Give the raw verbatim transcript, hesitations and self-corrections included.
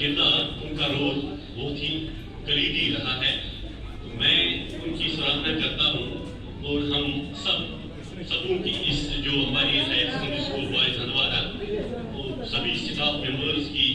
किरदार, उनका रोल बहुत ही कलीदी रहा है। मैं उनकी सराहना करता हूँ और हम सब सबों की इस जो हमारी higher secondary school boys Handwara और सभी स्टाफ मेंबर्स की